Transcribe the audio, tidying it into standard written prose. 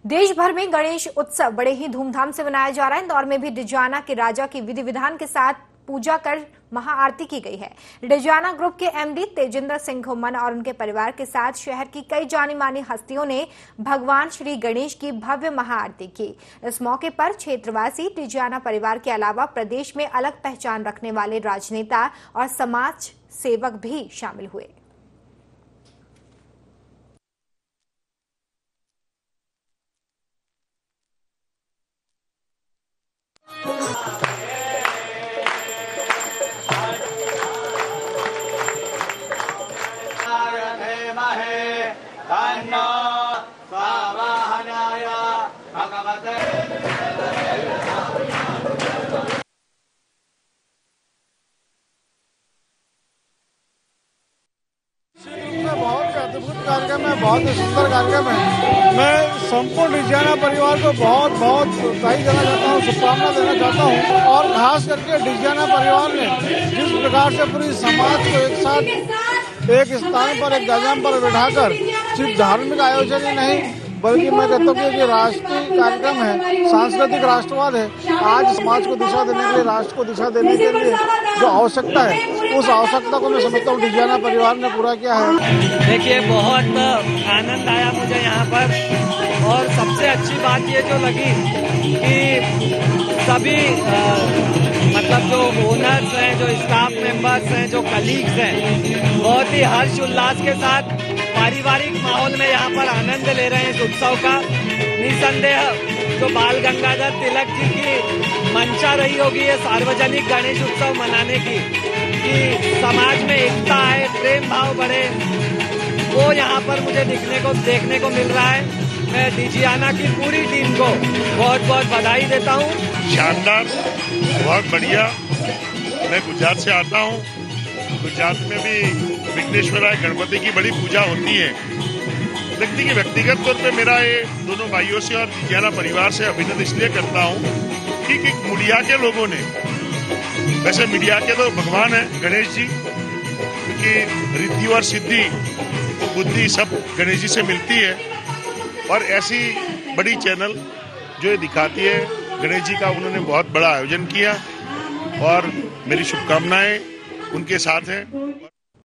देश भर में गणेश उत्सव बड़े ही धूमधाम से मनाया जा रहा है। इंदौर में भी डिजाना के राजा की विधि विधान के साथ पूजा कर महाआरती की गई है। डिजाना ग्रुप के एमडी तेजिंदर सिंह घुम्मन और उनके परिवार के साथ शहर की कई जानी मानी हस्तियों ने भगवान श्री गणेश की भव्य महाआरती की। इस मौके पर क्षेत्रवासी डिजाना परिवार के अलावा प्रदेश में अलग पहचान रखने वाले राजनेता और समाज सेवक भी शामिल हुए। बहुत अद्भुत कार्यक्रम है, बहुत ही सुंदर कार्यक्रम है। मैं संपूर्ण डिजाना परिवार को बहुत बहुत बधाई देना चाहता हूँ, शुभकामना देना चाहता हूँ। और खास करके डिजाना परिवार ने जिस प्रकार से पूरी समाज को एक साथ एक स्थान पर एक गजाम पर बैठाकर सिर्फ धार्मिक आयोजन ही नहीं बल्कि मैं कहता हूँ कि राष्ट्रीय कार्यक्रम है, सांस्कृतिक राष्ट्रवाद है। आज समाज को दिशा देने के लिए, राष्ट्र को दिशा देने के लिए जो आवश्यकता है, उस आवश्यकता को मैं समझता हूँ डिजाना परिवार ने पूरा किया है। देखिए, बहुत आनंद आया मुझे यहाँ पर, और सबसे अच्छी बात ये जो लगी कि सभी मतलब जो ओनर्स हैं, जो स्टाफ मेंबर्स हैं, जो कलीग्स हैं, बहुत ही हर्ष उल्लास के साथ पारिवारिक माहौल में यहाँ पर आनंद ले रहे हैं इस उत्सव का। निसंदेह जो बाल गंगाधर तिलक जी की मंशा रही होगी ये सार्वजनिक गणेश उत्सव मनाने की, कि समाज में एकता है, प्रेम भाव बढ़े, वो यहाँ पर मुझे देखने को मिल रहा है। मैं डिजियाना की पूरी टीम को बहुत बहुत बधाई देता हूँ। शानदार, बहुत बढ़िया। मैं गुजरात से आता हूँ। गुजरात में भी विघ्नेश्वर गणपति की बड़ी पूजा होती है। लेकिन व्यक्तिगत तौर पे मेरा ये दोनों भाइयों से और डिजियाना परिवार से अभिनंदन इसलिए करता हूँ कि मीडिया के लोगों ने, वैसे मीडिया के तो भगवान है गणेश जी, क्योंकि रिद्धि और सिद्धि बुद्धि सब गणेश जी से मिलती है, और ऐसी बड़ी चैनल जो ये दिखाती है गणेश जी का, उन्होंने बहुत बड़ा आयोजन किया और मेरी शुभकामनाएं उनके साथ हैं।